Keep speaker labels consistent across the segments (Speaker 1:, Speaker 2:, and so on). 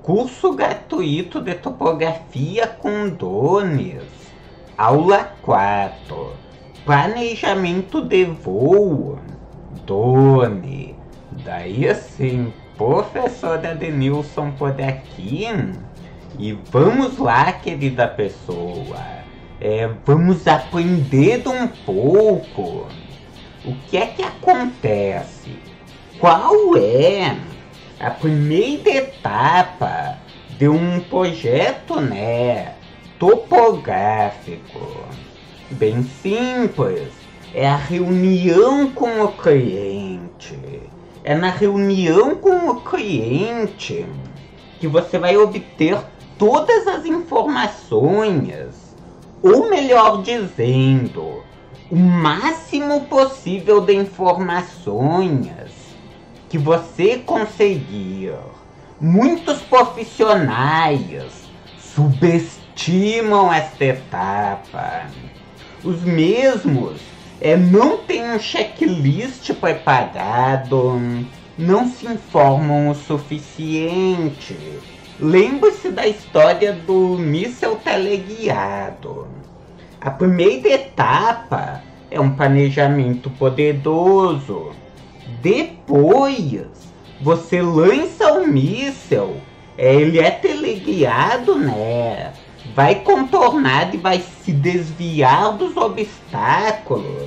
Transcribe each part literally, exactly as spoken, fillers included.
Speaker 1: Curso gratuito de topografia com drones. Aula quatro. Planejamento de voo. Drone. Daí assim, professora Denilson por aqui. E vamos lá, querida pessoa. É, vamos aprender um pouco. O que é que acontece? Qual é a primeira etapa de um projeto, né, topográfico? Bem simples, é a reunião com o cliente. É na reunião com o cliente que você vai obter todas as informações, ou melhor dizendo, o máximo possível de informações que você conseguir. Muitos profissionais subestimam esta etapa. Os mesmos é, não têm um checklist preparado, não se informam o suficiente. Lembre-se da história do míssil teleguiado. A primeira etapa é um planejamento poderoso. Depois, você lança o míssil, ele é teleguiado, né? Vai contornar e vai se desviar dos obstáculos,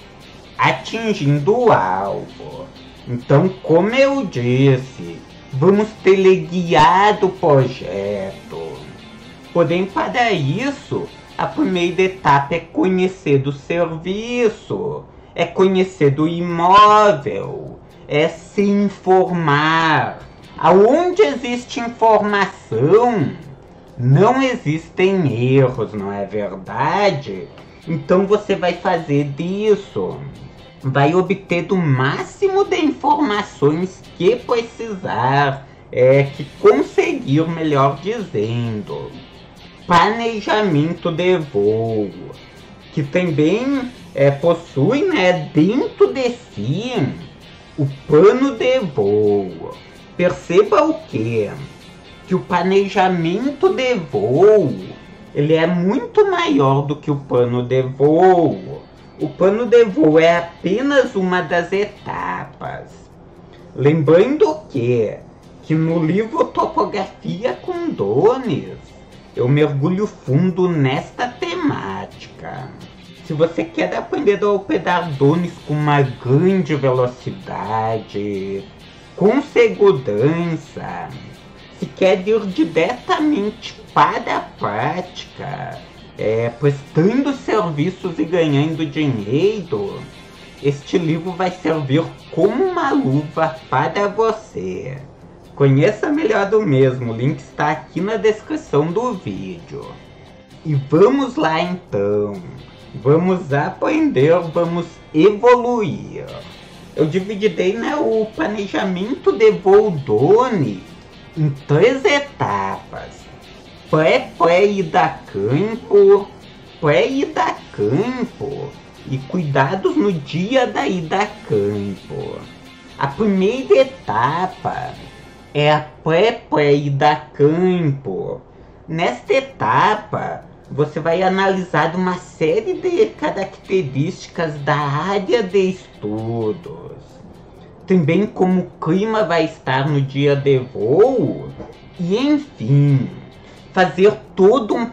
Speaker 1: atingindo o alvo. Então, como eu disse, vamos teleguiar o projeto. Porém, para isso, a primeira etapa é conhecer do serviço, é conhecer do imóvel, é se informar. Aonde existe informação, não existem erros, não é verdade? Então você vai fazer disso, vai obter do máximo de informações que precisar, é, que conseguir, melhor dizendo. Planejamento de voo, que também é, possui, né, dentro de si o plano de voo. Perceba o que? Que o planejamento de voo, ele é muito maior do que o plano de voo. O plano de voo é apenas uma das etapas. Lembrando que, que no livro Topografia com Drones, eu mergulho fundo nesta temática. Se você quer aprender a operar drones com uma grande velocidade, com segurança, se quer ir diretamente para a prática, é, prestando serviços e ganhando dinheiro, este livro vai servir como uma luva para você. Conheça melhor do mesmo, o link está aqui na descrição do vídeo. E vamos lá então, vamos aprender, vamos evoluir. Eu dividirei, né, o planejamento de voo drone em três etapas. Pré-pré-ida a campo, pré-ida a campo e cuidados no dia da ida a campo. A primeira etapa é a pré-pré-ida a campo. Nesta etapa, você vai analisar uma série de características da área de estudos. Também como o clima vai estar no dia de voo. E enfim, fazer todo um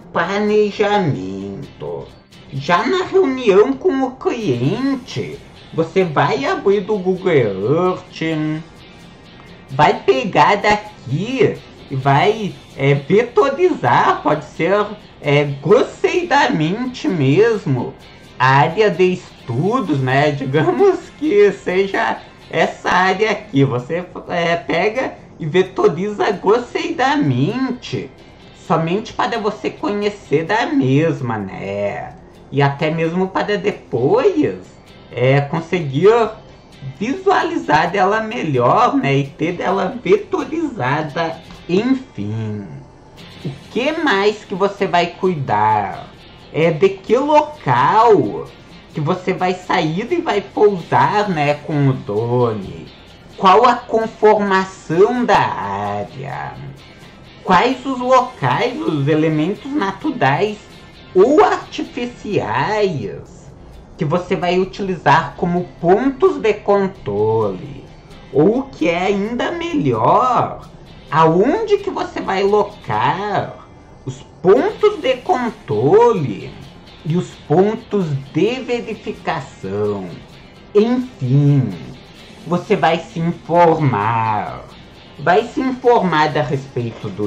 Speaker 1: planejamento. Já na reunião com o cliente, você vai abrir do Google Earth, vai pegar daqui e vai é, vetorizar, pode ser é, grosseiramente mesmo, a área de estudos, né? Digamos que seja essa área aqui. Você é, pega e vetoriza grosseiramente, somente para você conhecer da mesma, né? E até mesmo para depois é, conseguir visualizar dela melhor, né, e ter dela vetorizada, enfim. O que mais que você vai cuidar? É de que local que você vai sair e vai pousar, né, com o drone. Qual a conformação da área? quais os locais, os elementos naturais ou artificiais que você vai utilizar como pontos de controle. Ou o que é ainda melhor, aonde que você vai locar os pontos de controle e os pontos de verificação. Enfim, você vai se informar. Vai se informar a respeito do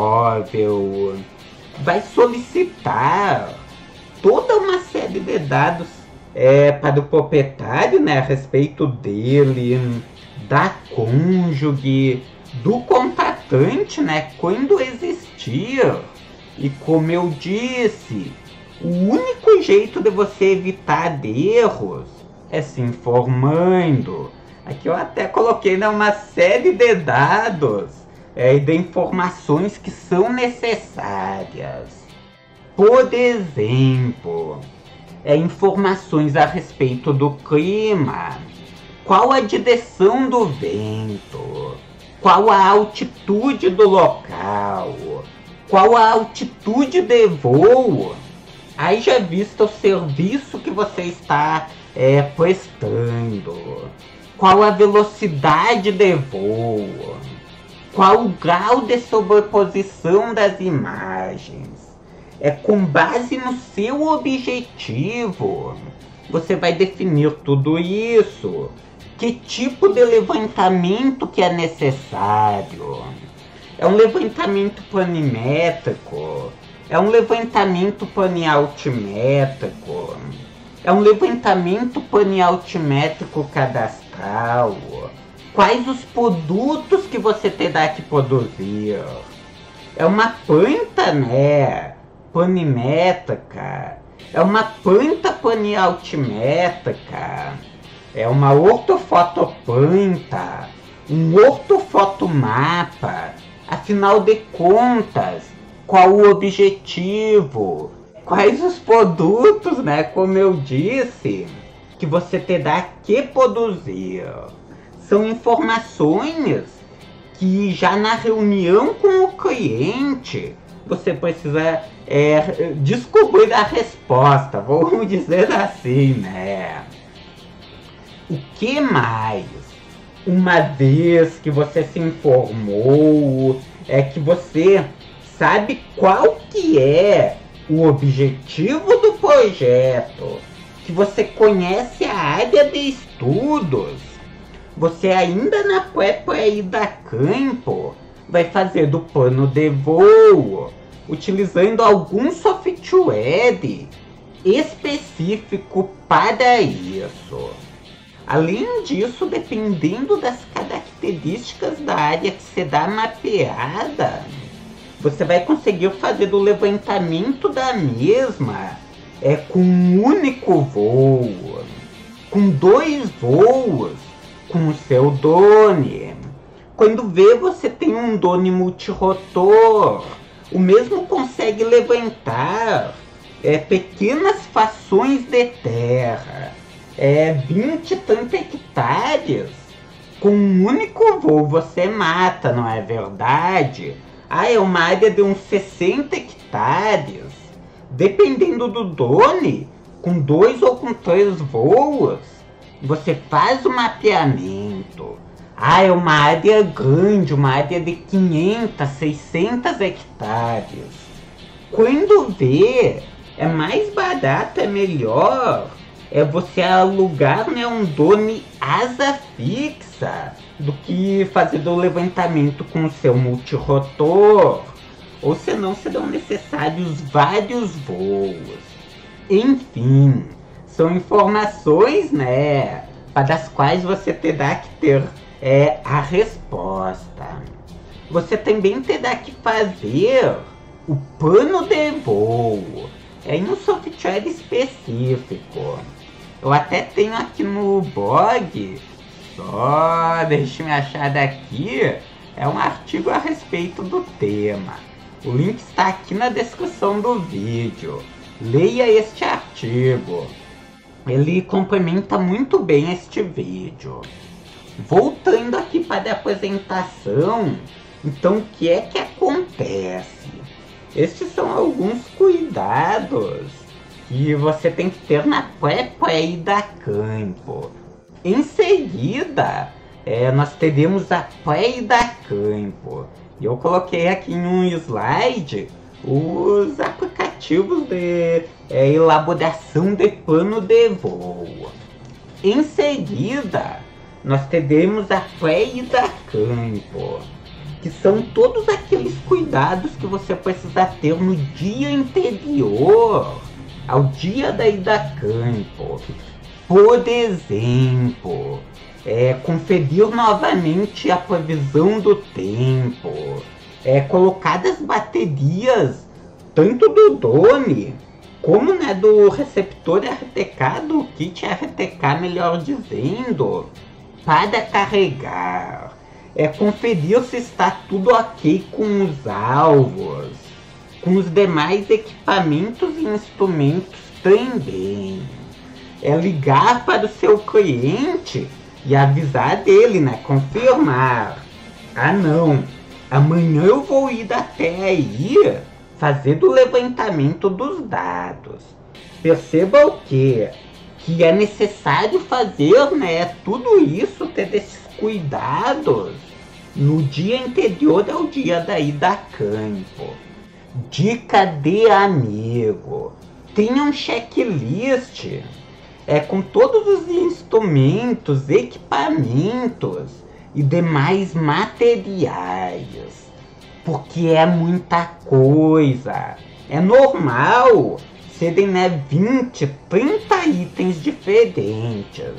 Speaker 1: imóvel, vai solicitar toda uma série de dados é, para o proprietário, né, a respeito dele, da cônjuge, do contratante, né, quando existir. E como eu disse, o único jeito de você evitar erros é se informando. Aqui eu até coloquei, né, uma série de dados é, e de informações que são necessárias. Por exemplo, é, informações a respeito do clima, qual a direção do vento, qual a altitude do local, qual a altitude de voo, aí já visto o serviço que você está é, prestando. Qual a velocidade de voo? Qual o grau de sobreposição das imagens? É com base no seu objetivo. Você vai definir tudo isso. Que tipo de levantamento que é necessário? É um levantamento planimétrico? É um levantamento planialtimétrico? É um levantamento planialtimétrico cadastral? Quais os produtos que você terá que produzir? É uma planta, né, planimétrica? É uma planta planialtimétrica? É uma ortofotoplanta? Um ortofotomapa? Afinal de contas, qual o objetivo? Quais os produtos, né, como eu disse, que você terá que produzir? São informações que já na reunião com o cliente você precisa é, descobrir a resposta, vamos dizer assim, né? O que mais? Uma vez que você se informou, é que você sabe qual que é o objetivo do projeto, que você conhece a área de estudos, você ainda na pré-ida a campo vai fazer do plano de voo, utilizando algum software específico para isso. Além disso, dependendo das características da área que será mapeada, você vai conseguir fazer o levantamento da mesma é, com um único voo, com dois voos, com o seu drone. Quando vê, você tem um drone multirotor, o mesmo consegue levantar é, pequenas fações de terra, é, vinte e tantos hectares. Com um único voo você mata, não é verdade? Ah, é uma área de uns sessenta hectares. Dependendo do drone, com dois ou com três voos, você faz o mapeamento. Ah, é uma área grande, uma área de quinhentos, seiscentos hectares. Quando vê, é mais barato, é melhor, é você alugar, né, um drone asa fixa, do que fazer o levantamento com o seu multirotor, ou senão serão necessários vários voos. Enfim, são informações, né, para as quais você terá que ter é, a resposta. Você também terá que fazer o plano de voo é, em um software específico. Eu até tenho aqui no blog, só deixa eu me achar daqui, é um artigo a respeito do tema. O link está aqui na descrição do vídeo. Leia este artigo. Ele complementa muito bem este vídeo. Voltando aqui para a apresentação, Então, o que é que acontece? Estes são alguns cuidados que você tem que ter na pré-ida a campo. Em seguida, é, nós teremos a pré-ida a campo. E eu coloquei aqui em um slide os aplicativos de é, elaboração de plano de voo. Em seguida, nós teremos a pré-ida a campo, que são todos aqueles cuidados que você precisa ter no dia anterior ao dia da ida a campo. Por exemplo, é, conferir novamente a previsão do tempo, é, colocar as baterias tanto do drone como né, do receptor R T K, do kit R T K, melhor dizendo, para carregar. É conferir se está tudo ok com os alvos, com os demais equipamentos e instrumentos também. É ligar para o seu cliente e avisar dele, né? Confirmar. Ah não, amanhã eu vou ir até aí fazer o levantamento dos dados. Perceba o que? Que é necessário fazer, né? Tudo isso, ter esses cuidados no dia anterior ao dia da ida a campo. Dica de amigo: tenha um checklist é, com todos os instrumentos, equipamentos e demais materiais, porque é muita coisa. É normal serem né, vinte, trinta itens diferentes.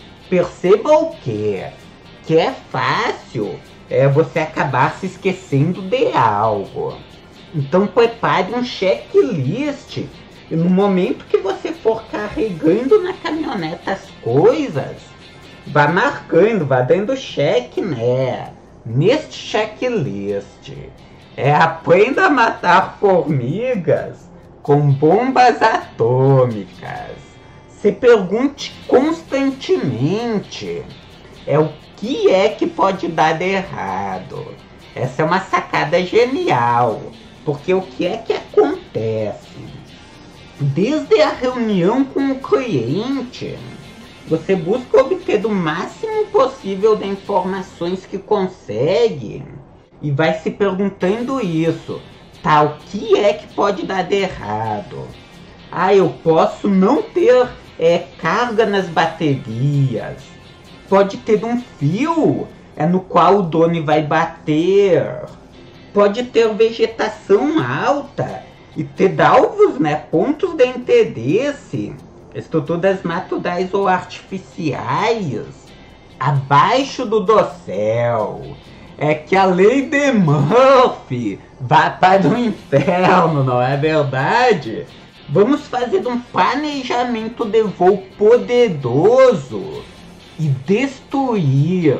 Speaker 1: Perceba o que? Que é fácil é, você acabar se esquecendo de algo. Então prepare um checklist e no momento que você for carregando na caminhonete as coisas, vá marcando, vá dando check, né? Neste checklist. É, aprenda a matar formigas com bombas atômicas. Se pergunte constantemente é o que é que pode dar de errado. Essa é uma sacada genial, porque o que é que acontece? Desde a reunião com o cliente, você busca obter o máximo possível de informações que consegue e vai se perguntando isso. Tá, o que é que pode dar de errado? Ah, eu posso não ter é, carga nas baterias. Pode ter um fio é, no qual o drone vai bater. Pode ter vegetação alta e ter alvos, né, pontos de interesse, estruturas naturais ou artificiais, abaixo do dossel. É que a lei de Murphy vai para o inferno, não é verdade? Vamos fazer um planejamento de voo poderoso e destruir,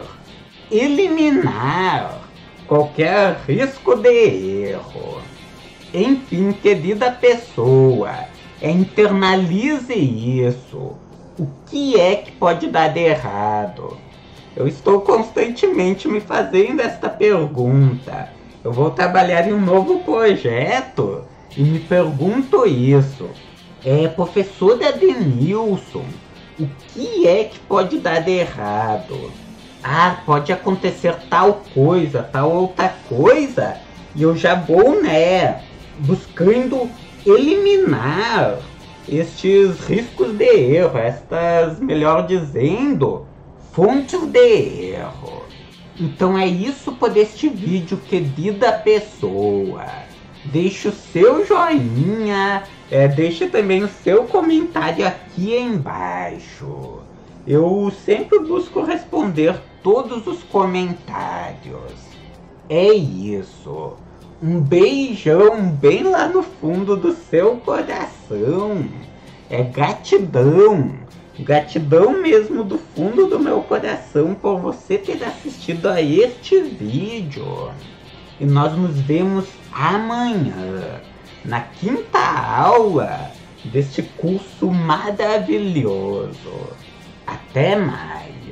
Speaker 1: eliminar qualquer risco de erro. Enfim, querida pessoa, internalize isso. O que é que pode dar de errado? Eu estou constantemente me fazendo esta pergunta. Eu vou trabalhar em um novo projeto e me pergunto isso. É, professora Denilson, o que é que pode dar de errado? Ah, pode acontecer tal coisa, tal outra coisa, e eu já vou, né, buscando eliminar estes riscos de erro, estas, melhor dizendo, fontes de erro. Então é isso por este vídeo, querida pessoa. Deixe o seu joinha, é, deixe também o seu comentário aqui embaixo. Eu sempre busco responder todos os comentários. É isso. Um beijão bem lá no fundo do seu coração. É gratidão. Gratidão mesmo do fundo do meu coração por você ter assistido a este vídeo. E nós nos vemos amanhã, na quinta aula deste curso maravilhoso. Até mais!